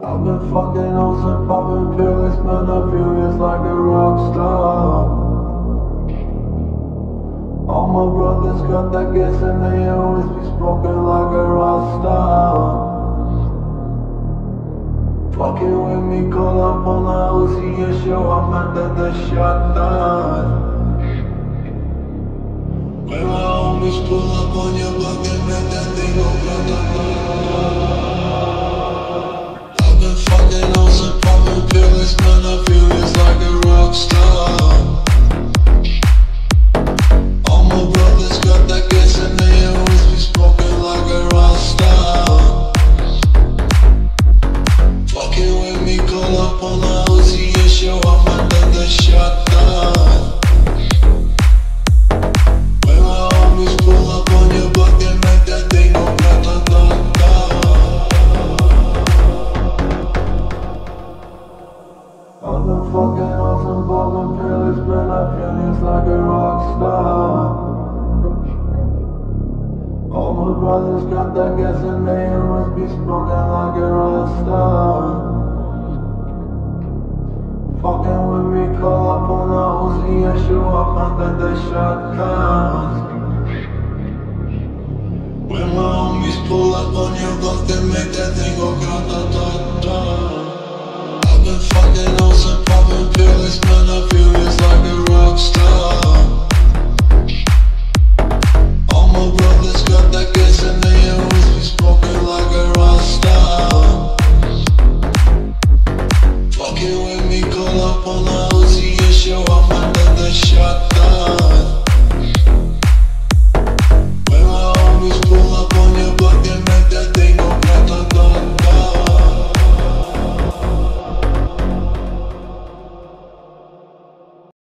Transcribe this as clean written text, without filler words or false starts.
I've been fucking hoes and popping pills, man, I feel just like a rock star. All my brothers got that gas and they always be smoking like a rock star. Fucking with me, call up on the Uzi and show up under the shotgun. When my homies pull up on your block and make that thing go grata. I've been fucking hoes and popping pills, man, I feel just like a rock star. All my brothers got that gas and they always be smoking like a rock star. Fucking with me, call up on the Uzi and show up under the shotgun. When my homies pull up on your block and make that thing go grata-ta-ta. I've been fucking on some poppin' pills, man, I feel just like a rock star. All my brothers got that gas and they always be smoking like a rock star. Fucking with me, call up on the Uzi and show up under the shotguns. When my homies pull up on your block, they make that thing go grata-ta-ta. I've been fucking hoes and popping pills, man,